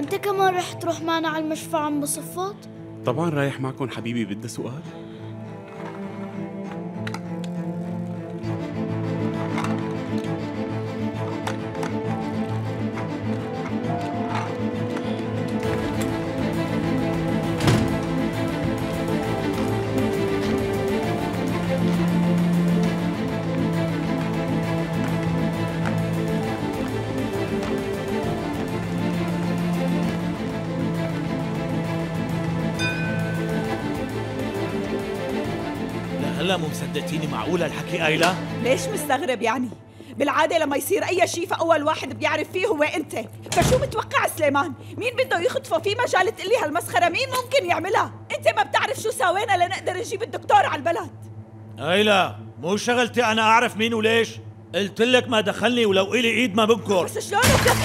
وانت كمان رح تروح معنا على المشفى عم بصفات؟ طبعا رايح معكم حبيبي، بدها سؤال؟ هلا مو مصدقتيني؟ معقولة الحكي آيلا؟ ليش مستغرب يعني؟ بالعادة لما يصير أي شيء فأول واحد بيعرف فيه هو أنت، فشو متوقع سليمان؟ مين بده يخطفه في مجال تقلي هالمسخرة؟ مين ممكن يعملها؟ أنت ما بتعرف شو سوينا لنقدر نجيب الدكتور على البلد. آيلا مو شغلتي أنا أعرف مين وليش؟ قلت لك ما دخلني ولو إلي إيد ما بنكر. بس شلون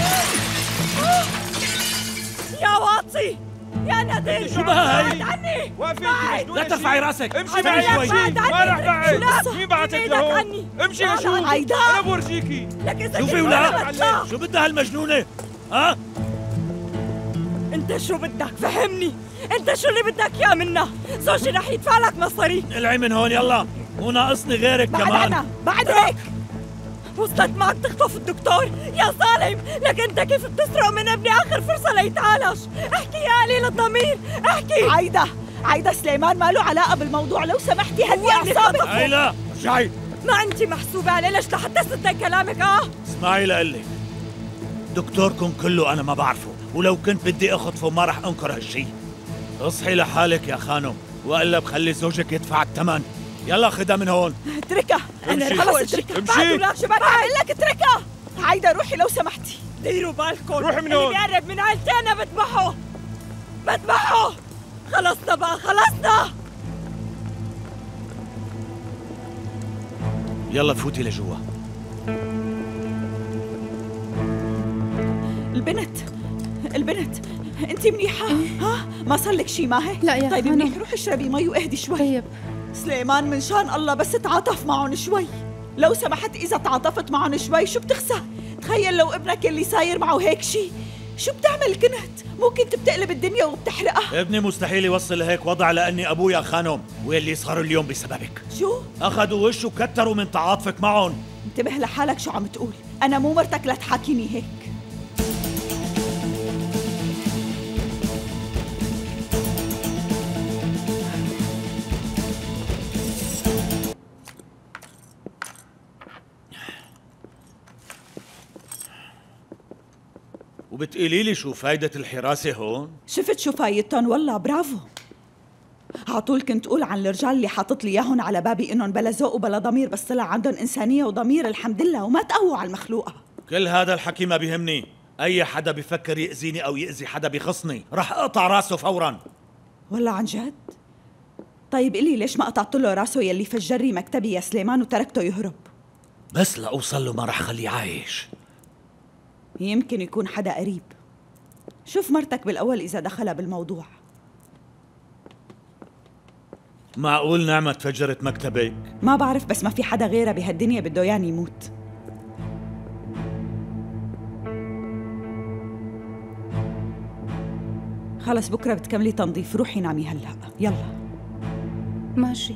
يا واطي يا نادر، شو بها هي؟ بعد عني، وقفي لا ترفعي راسك. امشي معي شوي. ما رح بعد. مين بعتك لهون؟ امشي لشوف. انا بورجيكي. لك إذا شوفي ولا شو بدها هالمجنونة؟ ها؟ أنت شو بدك فهمني؟ أنت شو اللي بدك إياه منا؟ زوجي رح يدفع لك مصاري. العي من هون يلا، مو ناقصني غيرك بعد كمان. أنا بعد هيك وصلت معك تخطف الدكتور يا ظالم. لك انت كيف بتسرق من ابني اخر فرصه ليتعالج؟ احكي يا قليل الضمير، احكي. عايدة سليمان ما له علاقه بالموضوع، لو سمحتي هدي اعصابك. عيلة رجعي. ما انت محسوبه عليه، ليش لحتى صدق كلامك؟ اسمعي لقلك، دكتوركم كله انا ما بعرفه، ولو كنت بدي اخطفه ما رح انكر هالشي. اصحي لحالك يا خانم، والا بخلي زوجك يدفع الثمن. يلا خدها من هون. اتركها، انا رح اتركها. امشي. بعد شو بقول لك اتركها. عايدة روحي لو سمحتي. ديروا بالكم، روحي من هون. اللي بيقرب من عيلتي انا بذبحه. خلصنا بقى، خلصنا. يلا فوتي لجوا. البنت انت منيحة؟ ها؟ ما صار لك شيء ما هيك؟ لا يا طيب خانم. منيح، روحي اشربي مي واهدي شوي. طيب سليمان من شان الله بس تعاطف معهم شوي. لو سمحت إذا تعاطفت معهم شوي شو بتخسر؟ تخيل لو ابنك اللي صاير معه هيك شيء، شو بتعمل كنت؟ مو كنت بتقلب الدنيا وبتحرقها. ابني مستحيل يوصل لهيك وضع لاني ابويا خانم، واللي صار اليوم بسببك. شو؟ اخذوا وشه وكتروا من تعاطفك معهم. انتبه لحالك شو عم تقول، أنا مو مرتك لا تحاكيني هيك. وبتقولي لي شو فايدة الحراسة هون؟ شفت شو فايدتهم؟ والله برافو. عطول كنت أقول عن الرجال اللي حاطط لي إياهم على بابي إنهم بلا ذوق وبلا ضمير، بس طلع عندهم إنسانية وضمير الحمد لله، وما تقووا على المخلوقة. كل هذا الحكي ما بيهمني، أي حدا بيفكر يأذيني أو يأذي حدا بيخصني رح أقطع راسه فوراً. والله عن جد؟ طيب إلي ليش ما قطعت له راسه يلي فجري مكتبي يا سليمان وتركته يهرب؟ بس لأوصل له ما رح خليه عايش. يمكن يكون حدا قريب. شوف مرتك بالأول إذا دخلها بالموضوع. معقول نعمة تفجرت مكتبك؟ ما بعرف، بس ما في حدا غيرها بهالدنيا بده ياني يموت. خلص بكرة بتكملي تنظيف، روحي نامي هلأ يلا. ماشي.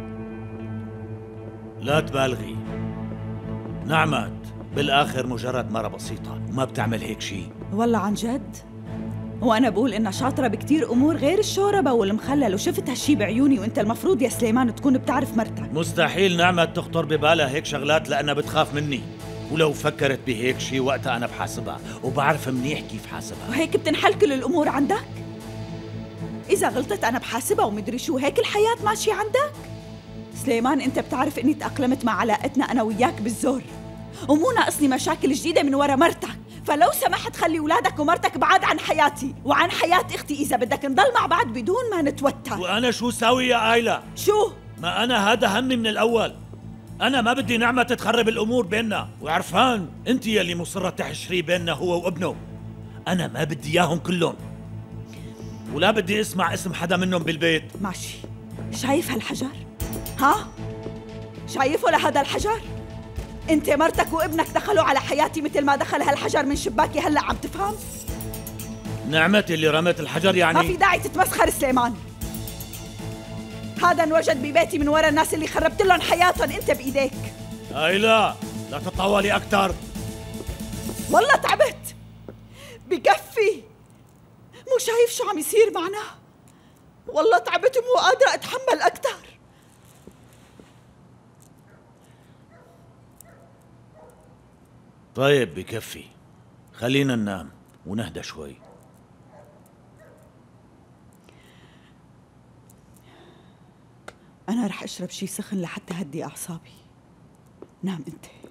لا تبالغي نعمت، بالآخر مجرد مرة بسيطة وما بتعمل هيك شيء. والله عن جد؟ وأنا بقول إنها شاطرة بكتير أمور غير الشوربة والمخلل، وشفت هالشي بعيوني، وأنت المفروض يا سليمان تكون بتعرف مرتك. مستحيل نعمت تخطر ببالها هيك شغلات لأنها بتخاف مني، ولو فكرت بهيك شيء وقتها أنا بحاسبها وبعرف منيح كيف حاسبها. وهيك بتنحل كل الأمور عندك؟ إذا غلطت أنا بحاسبها ومدري شو، هيك الحياة ماشية عندك؟ سليمان أنت بتعرف إني تأقلمت مع علاقتنا أنا وياك بالزور، ومو ناقصني مشاكل جديدة من ورا مرتك، فلو سمحت خلي ولادك ومرتك بعاد عن حياتي وعن حياة أختي إذا بدك نضل مع بعض بدون ما نتوتر. وأنا شو ساوي يا آيلا؟ شو؟ ما أنا هذا همي من الأول، أنا ما بدي نعمة تتخرب الأمور بيننا، وعرفان أنت يلي مصرة تحشري بيننا هو وابنه، أنا ما بدي إياهم كلهم، ولا بدي اسمع اسم حدا منهم بالبيت. ماشي، شايف هالحجر؟ ها؟ شايفه لهذا الحجر؟ انت مرتك وابنك دخلوا على حياتي مثل ما دخل هالحجر من شباكي، هلا عم تفهم؟ نعمة اللي رمت الحجر يعني؟ ما في داعي تتمسخر سليمان. هذا انوجد ببيتي من ورا الناس اللي خربت لهم حياتهم انت بايديك. هاي لا تطولي اكثر. والله تعبت، بكفي. مو شايف شو عم يصير معنا؟ والله تعبت ومو قادرة اتحمل اكثر. طيب بكفي، خلينا ننام ونهدى شوي. أنا رح أشرب شي سخن لحتى هدي أعصابي. نام أنت.